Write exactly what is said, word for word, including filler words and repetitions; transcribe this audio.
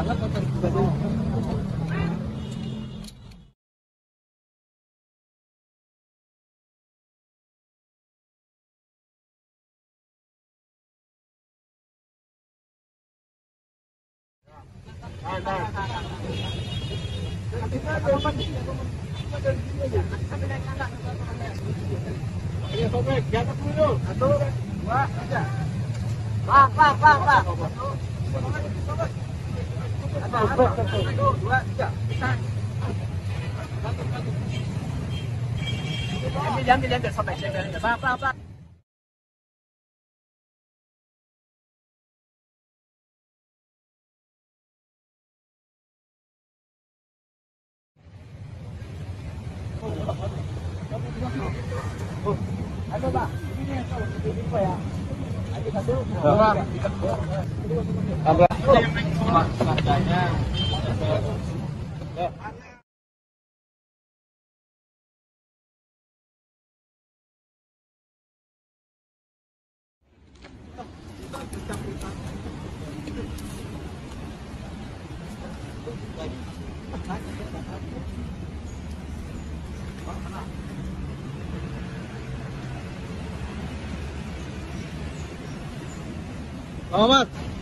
Pak, pak, pak, pak. Satu, dua, tiga. Ambil, ambil, ambil sampai sini. Pak, pak, pak. Ada Pak, ini yang tahu seperti apa ya? Ada satu, dua, tiga. Harganya. Selamat.